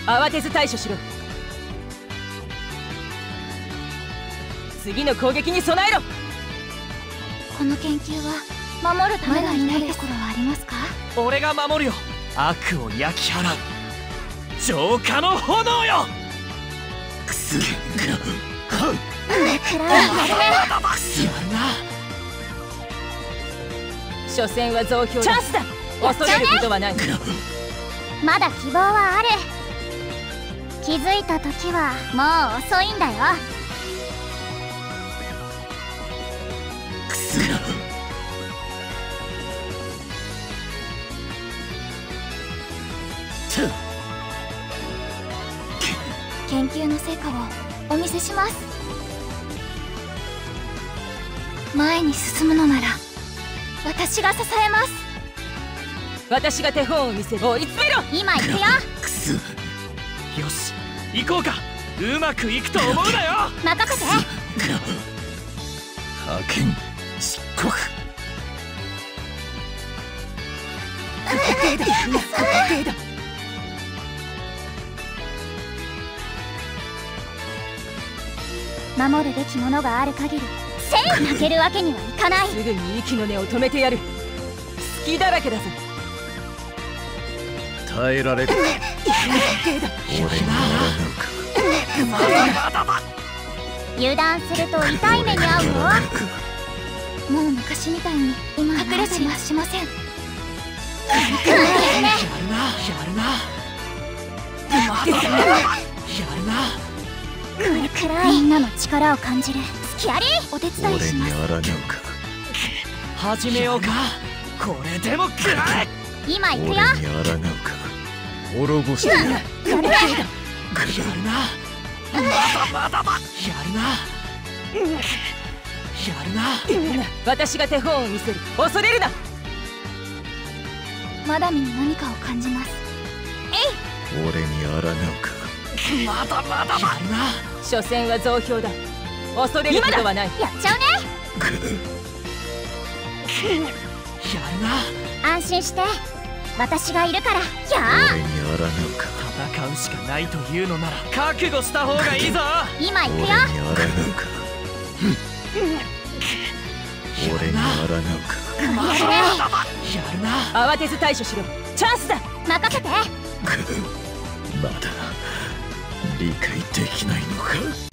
慌てず対処しろ。次の攻撃に備えろ。 この研究は守るためのいないところはありますか？ 俺が守るよ。悪を焼き払う浄化の炎よ。くすく暗いやるな。 所詮は増票だ。チャンスだ。恐れることはない。 まだ希望はある。気づいた時はもう遅いんだよ。 くす研究の成果をお見せします。前に進むのなら私が支えます。 私が手本を見せる。追い詰めろ。 今行くよ。 くす。よし行こうか。うまくいくと思うなよ。 任せて。 派遣漆黒。 守るべきものがある限り負けるわけにはいかない。 すぐに息の根を止めてやる。隙だらけだぞ。 耐えられる。俺に油断すると痛い目に遭うよ。もう昔みたいに今隠れたりはしません。 やるな。 暗い。みんなの力を感じる。隙あり。お手伝いします。 始めようか。これでも食らえ。 今行くよ。 滅ぼしてやるな。 私が手本を見せる。恐れるな。 マダミに何かを感じます。 俺に抗うか。まだやるな。 所詮は増票だ。恐れることはない。 やっちゃうね。 やるな。 安心して私がいるから。やあ。 俺に抗うか。戦うしかないというのなら覚悟した方がいいぞ。 今行くよ。 俺に抗うか。俺に抗うか。 やるな。 慌てず対処しろ。チャンスだ。 任せて。 まだ理解できないのか。